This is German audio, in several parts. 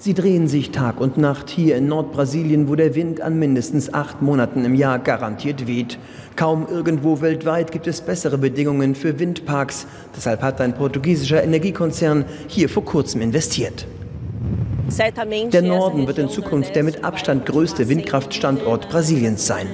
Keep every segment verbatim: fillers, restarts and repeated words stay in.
Sie drehen sich Tag und Nacht hier in Nordbrasilien, wo der Wind an mindestens acht Monaten im Jahr garantiert weht. Kaum irgendwo weltweit gibt es bessere Bedingungen für Windparks. Deshalb hat ein portugiesischer Energiekonzern hier vor kurzem investiert. Der Norden wird in Zukunft der mit Abstand größte Windkraftstandort Brasiliens sein.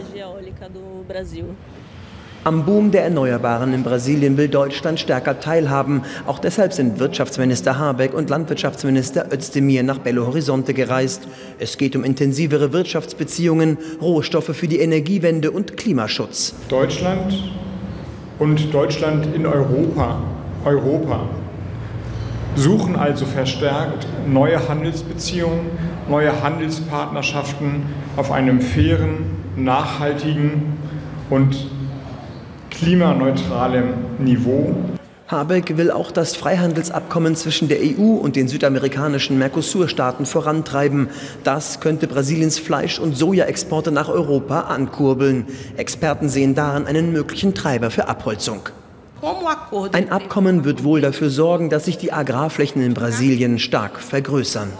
Am Boom der Erneuerbaren in Brasilien will Deutschland stärker teilhaben. Auch deshalb sind Wirtschaftsminister Habeck und Landwirtschaftsminister Özdemir nach Belo Horizonte gereist. Es geht um intensivere Wirtschaftsbeziehungen, Rohstoffe für die Energiewende und Klimaschutz. Deutschland und Deutschland in Europa, Europa suchen also verstärkt neue Handelsbeziehungen, neue Handelspartnerschaften auf einem fairen, nachhaltigen und klimaneutralem Niveau. Habeck will auch das Freihandelsabkommen zwischen der E U und den südamerikanischen Mercosur-Staaten vorantreiben. Das könnte Brasiliens Fleisch- und Sojaexporte nach Europa ankurbeln. Experten sehen darin einen möglichen Treiber für Abholzung. Ein Abkommen wird wohl dafür sorgen, dass sich die Agrarflächen in Brasilien stark vergrößern.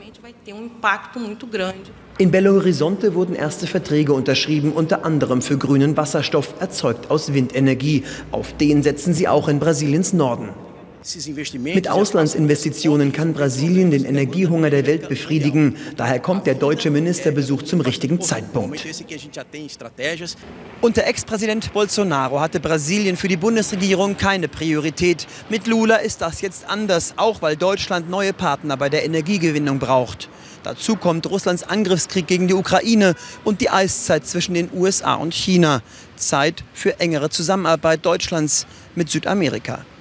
In Belo Horizonte wurden erste Verträge unterschrieben, unter anderem für grünen Wasserstoff, erzeugt aus Windenergie. Auf den setzen sie auch in Brasiliens Norden. Mit Auslandsinvestitionen kann Brasilien den Energiehunger der Welt befriedigen. Daher kommt der deutsche Ministerbesuch zum richtigen Zeitpunkt. Unter Ex-Präsident Bolsonaro hatte Brasilien für die Bundesregierung keine Priorität. Mit Lula ist das jetzt anders, auch weil Deutschland neue Partner bei der Energiegewinnung braucht. Dazu kommt Russlands Angriffskrieg gegen die Ukraine und die Eiszeit zwischen den U S A und China. Zeit für engere Zusammenarbeit Deutschlands mit Südamerika.